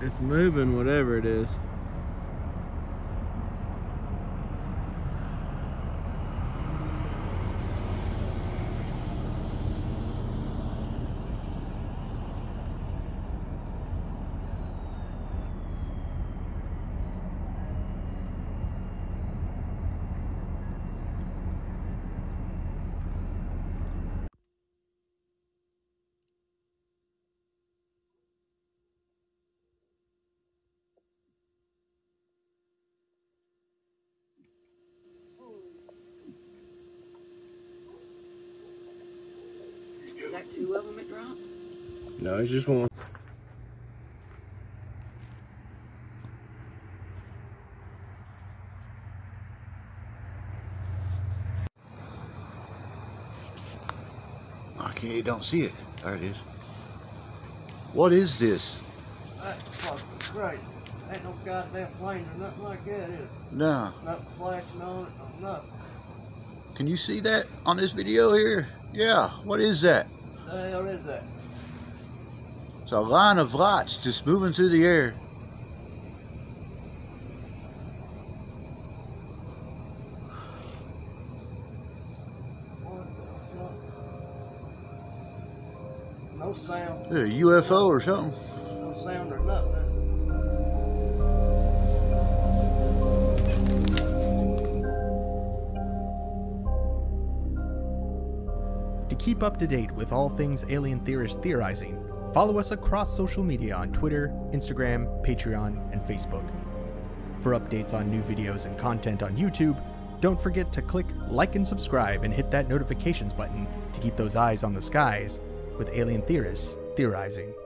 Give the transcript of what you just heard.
It's moving, whatever it is. Is that two of them it dropped? No, it's just one. Okay, you don't see it. There it is. What is this? That's fucking crazy. Ain't no goddamn plane or nothing like that, is it? No. Nothing flashing on it, or nothing. Can you see that on this video here? Yeah. What is that? What the hell is that? It's a line of lights just moving through the air. What the fuck? No sound. A UFO or something. No sound or nothing. To keep up to date with all things alien theorist theorizing, follow us across social media on Twitter, Instagram, Patreon, and Facebook. For updates on new videos and content on YouTube, don't forget to click like and subscribe and hit that notifications button to keep those eyes on the skies with alien theorists theorizing.